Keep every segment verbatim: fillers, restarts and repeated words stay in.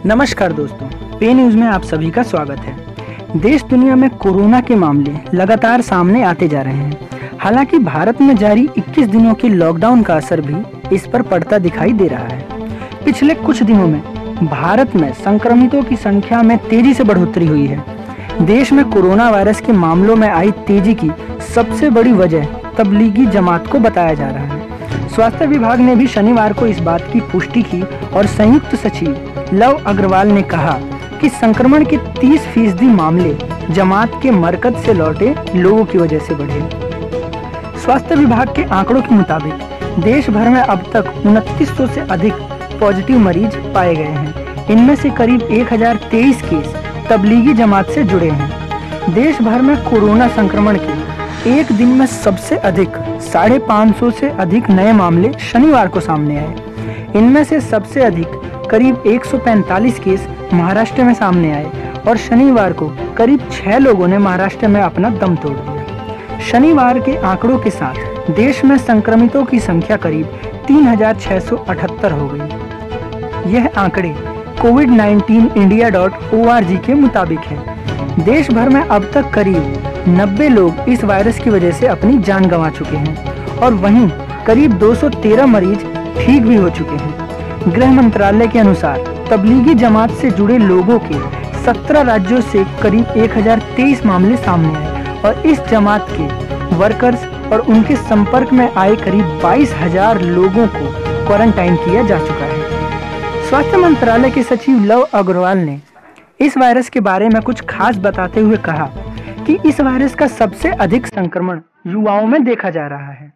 नमस्कार दोस्तों, पे न्यूज में आप सभी का स्वागत है। देश दुनिया में कोरोना के मामले लगातार सामने आते जा रहे हैं। हालांकि भारत में जारी इक्कीस दिनों के लॉकडाउन का असर भी इस पर पड़ता दिखाई दे रहा है। पिछले कुछ दिनों में भारत में संक्रमितों की संख्या में तेजी से बढ़ोतरी हुई है। देश में कोरोना वायरस के मामलों में आई तेजी की सबसे बड़ी वजह तबलीगी जमात को बताया जा रहा है। स्वास्थ्य विभाग ने भी शनिवार को इस बात की पुष्टि की और संयुक्त सचिव लव अग्रवाल ने कहा कि संक्रमण के तीस फीसदी मामले जमात के मरकज से लौटे लोगों की वजह से बढ़े। स्वास्थ्य विभाग के आंकड़ों के मुताबिक देश भर में अब तक उनतीस सौ से अधिक पॉजिटिव मरीज पाए गए हैं। इनमें से करीब एक हजार तेईस केस तबलीगी जमात से जुड़े हैं। देश भर में कोरोना संक्रमण के एक दिन में सबसे अधिक साढ़े पाँच सौ से अधिक नए मामले शनिवार को सामने आए। इनमें से सबसे अधिक करीब एक सौ पैंतालीस केस महाराष्ट्र में सामने आए और शनिवार को करीब छह लोगों ने महाराष्ट्र में अपना दम तोड़ दिया। शनिवार के आंकड़ों के साथ देश में संक्रमितों की संख्या करीब तीन हजार छह सौ अठहत्तर हो गई। यह आंकड़े COVID nineteen India dot O R G के मुताबिक है। देश भर में अब तक करीब नब्बे लोग इस वायरस की वजह से अपनी जान गंवा चुके हैं और वहीं करीब दो सौ तेरह मरीज ठीक भी हो चुके हैं। गृह मंत्रालय के अनुसार तबलीगी जमात से जुड़े लोगों के सत्रह राज्यों से करीब एक हजार तेईस मामले सामने आए और इस जमात के वर्कर्स और उनके संपर्क में आए करीब बाईस हजार लोगों को क्वारंटाइन किया जा चुका है। स्वास्थ्य मंत्रालय के सचिव लव अग्रवाल ने इस वायरस के बारे में कुछ खास बताते हुए कहा कि इस वायरस का सबसे अधिक संक्रमण युवाओं में देखा जा रहा है।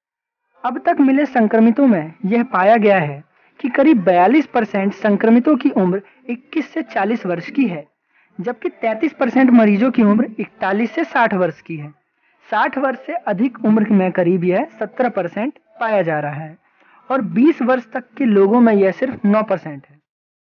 अब तक मिले संक्रमितों में यह पाया गया है कि करीब बयालीस परसेंट संक्रमितों की उम्र इक्कीस से चालीस वर्ष की है, जबकि तैंतीस परसेंट मरीजों की उम्र इकतालीस से साठ वर्ष की है। साठ वर्ष से अधिक उम्र में करीब यह सत्रह परसेंट पाया जा रहा है और बीस वर्ष तक के लोगों में यह सिर्फ नौ परसेंट है।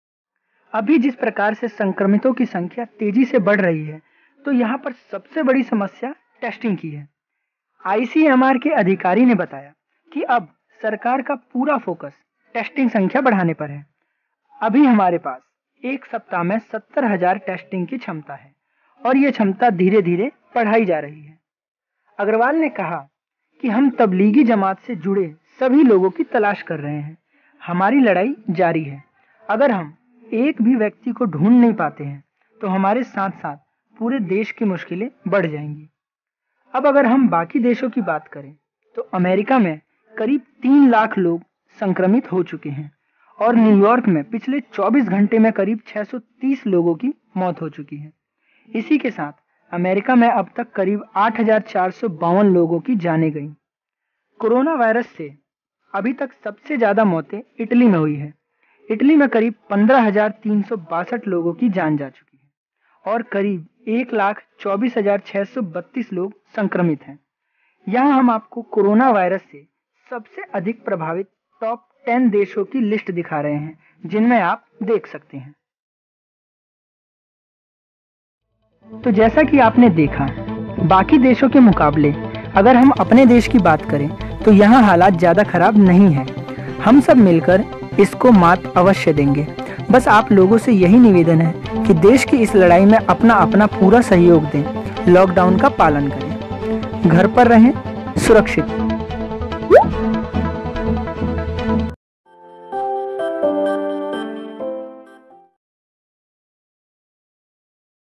अभी जिस प्रकार से संक्रमितों की संख्या तेजी से बढ़ रही है, तो यहाँ पर सबसे बड़ी समस्या टेस्टिंग की है। आई सी एम आर के अधिकारी ने बताया कि अब सरकार का पूरा फोकस टेस्टिंग संख्या बढ़ाने पर है। अभी हमारे पास एक सप्ताह में सत्तर हजार टेस्टिंग की क्षमता है और ये क्षमता धीरे धीरे बढ़ाई जा रही है। अग्रवाल ने कहा कि हम तबलीगी जमात से जुड़े सभी लोगों की तलाश कर रहे हैं। हमारी लड़ाई जारी है। अगर हम एक भी व्यक्ति को ढूंढ नहीं पाते हैं तो हमारे साथ साथ पूरे देश की मुश्किलें बढ़ जाएंगी। अब अगर हम बाकी देशों की बात करें तो अमेरिका में करीब तीन लाख लोग संक्रमित हो चुके हैं और न्यूयॉर्क में पिछले चौबीस घंटे में करीब छह सौ तीस लोगों की मौत हो चुकी है। इसी के साथ अमेरिका में अब तक करीब आठ हजार चार सौ बावन लोगों की जानें गईं। कोरोना वायरस से अभी तक सबसे ज्यादा मौतें इटली में हुई है। इटली में करीब पंद्रह हजार तीन सौ बासठ लोगों की जान जा चुकी है और करीब एक लाख चौबीस हजार छह सौ बत्तीस लोग संक्रमित हैं। यहाँ हम आपको कोरोना वायरस से सबसे अधिक प्रभावित टॉप टेन देशों की लिस्ट दिखा रहे हैं, जिनमें आप देख सकते हैं। तो जैसा कि आपने देखा, बाकी देशों के मुकाबले अगर हम अपने देश की बात करें तो यहाँ हालात ज्यादा खराब नहीं है। हम सब मिलकर इसको मात अवश्य देंगे। बस आप लोगों से यही निवेदन है कि देश की इस लड़ाई में अपना अपना पूरा सहयोग दें। लॉकडाउन का पालन करें, घर पर रहें, सुरक्षित।